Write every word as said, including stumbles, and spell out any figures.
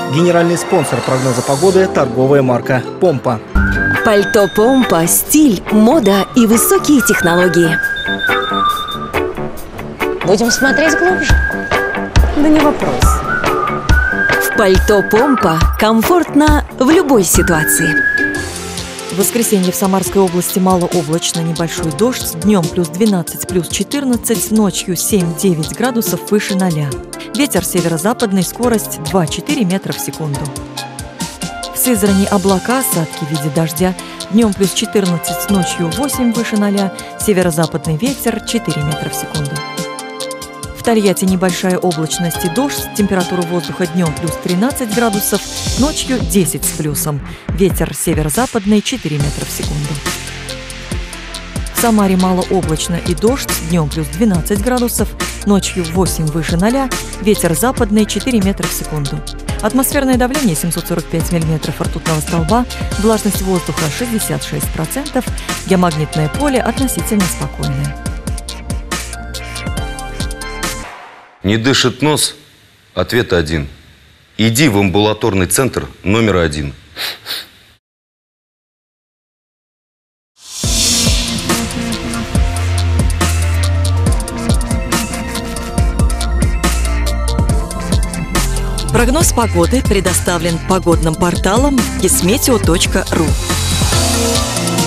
Генеральный спонсор прогноза погоды – торговая марка «Помпа». Пальто «Помпа» – стиль, мода и высокие технологии. Будем смотреть глубже? Да не вопрос. В пальто «Помпа» комфортно в любой ситуации. В воскресенье в Самарской области малооблачно, небольшой дождь, днем плюс двенадцать, плюс четырнадцать, ночью семь-девять градусов выше ноля. Ветер северо-западный, скорость два-четыре метра в секунду. В Сызрани облака, осадки в виде дождя, днем плюс четырнадцать, ночью восемь выше ноля, северо-западный ветер четыре метра в секунду. В Тольятти небольшая облачность и дождь, температура воздуха днем плюс тринадцать градусов, ночью десять с плюсом. Ветер северо-западный четыре метра в секунду. В Самаре малооблачно и дождь, днем плюс двенадцать градусов, ночью восемь выше ноля, ветер западный четыре метра в секунду. Атмосферное давление семьсот сорок пять миллиметров ртутного столба, влажность воздуха шестьдесят шесть процентов, геомагнитное поле относительно спокойное. Не дышит нос? Ответ один. Иди в амбулаторный центр номер один. Прогноз погоды предоставлен погодным порталом кисметео точка ру.